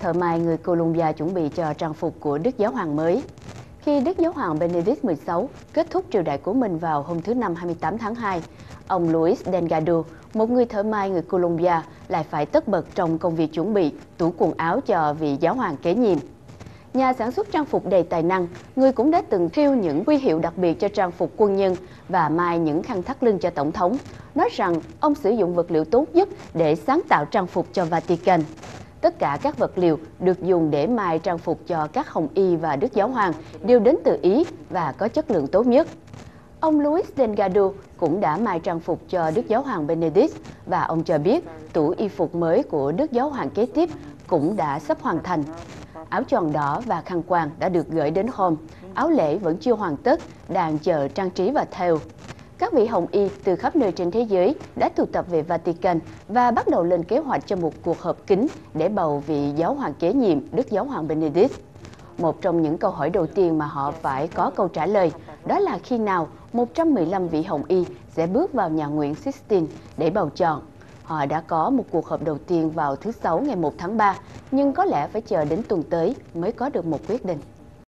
Thợ may người Colombia chuẩn bị cho trang phục của Đức Giáo Hoàng mới. Khi Đức Giáo Hoàng Benedict XVI kết thúc triều đại của mình vào hôm thứ Năm 28 tháng 2, ông Luis Delgado, một người thợ may người Colombia, lại phải tất bật trong công việc chuẩn bị tủ quần áo cho vị giáo hoàng kế nhiệm. Nhà sản xuất trang phục đầy tài năng, người cũng đã từng thêu những huy hiệu đặc biệt cho trang phục quân nhân và may những khăn thắt lưng cho tổng thống, nói rằng ông sử dụng vật liệu tốt nhất để sáng tạo trang phục cho Vatican. Tất cả các vật liệu được dùng để may trang phục cho các hồng y và Đức Giáo Hoàng đều đến từ Ý và có chất lượng tốt nhất. Ông Luis Delgado cũng đã may trang phục cho Đức Giáo Hoàng Benedict và ông cho biết tủ y phục mới của Đức Giáo Hoàng kế tiếp cũng đã sắp hoàn thành. Áo choàng đỏ và khăn quàng đã được gửi đến Rome, áo lễ vẫn chưa hoàn tất, đang chờ trang trí và thêu. Các vị hồng y từ khắp nơi trên thế giới đã tụ tập về Vatican và bắt đầu lên kế hoạch cho một cuộc họp kín để bầu vị giáo hoàng kế nhiệm Đức Giáo hoàng Benedict. Một trong những câu hỏi đầu tiên mà họ phải có câu trả lời đó là khi nào 115 vị hồng y sẽ bước vào nhà Nguyễn Sixtine để bầu chọn. Họ đã có một cuộc họp đầu tiên vào thứ Sáu ngày 1 tháng 3, nhưng có lẽ phải chờ đến tuần tới mới có được một quyết định.